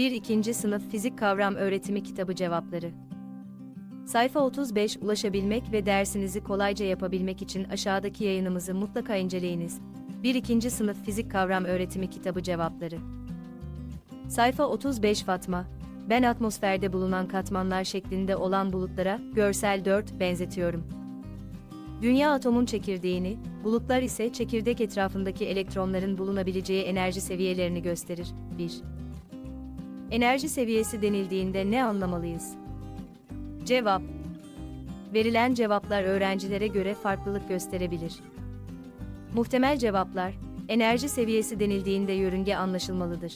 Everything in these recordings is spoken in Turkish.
1-2. Sınıf Fizik Kavram Öğretimi Kitabı Cevapları. Sayfa 35. Ulaşabilmek ve dersinizi kolayca yapabilmek için aşağıdaki yayınımızı mutlaka inceleyiniz. 1-2. Sınıf Fizik Kavram Öğretimi Kitabı Cevapları. Sayfa 35. Fatma, ben atmosferde bulunan katmanlar şeklinde olan bulutlara, görsel 4, benzetiyorum. Dünya atomun çekirdeğini, bulutlar ise çekirdek etrafındaki elektronların bulunabileceği enerji seviyelerini gösterir. 1. Enerji seviyesi denildiğinde ne anlamalıyız? Cevap. Verilen cevaplar öğrencilere göre farklılık gösterebilir. Muhtemel cevaplar, enerji seviyesi denildiğinde yörünge anlaşılmalıdır.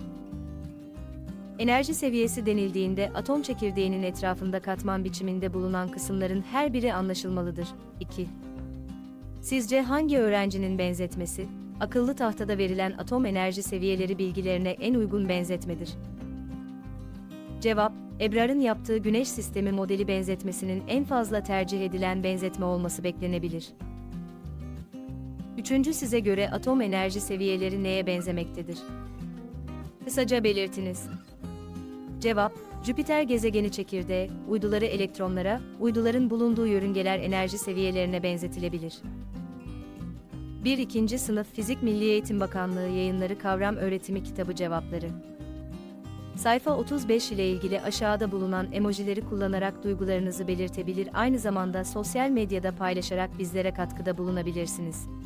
Enerji seviyesi denildiğinde atom çekirdeğinin etrafında katman biçiminde bulunan kısımların her biri anlaşılmalıdır. 2. Sizce hangi öğrencinin benzetmesi, akıllı tahtada verilen atom enerji seviyeleri bilgilerine en uygun benzetmedir? Cevap, Ebrar'ın yaptığı Güneş Sistemi modeli benzetmesinin en fazla tercih edilen benzetme olması beklenebilir. 3. Size göre atom enerji seviyeleri neye benzemektedir? Kısaca belirtiniz. Cevap, Jüpiter gezegeni çekirdeğe, uyduları elektronlara, uyduların bulunduğu yörüngeler enerji seviyelerine benzetilebilir. 1-2. Sınıf Fizik Milli Eğitim Bakanlığı Yayınları Kavram Öğretimi Kitabı Cevapları. Sayfa 35 ile ilgili aşağıda bulunan emojileri kullanarak duygularınızı belirtebilir, aynı zamanda sosyal medyada paylaşarak bizlere katkıda bulunabilirsiniz.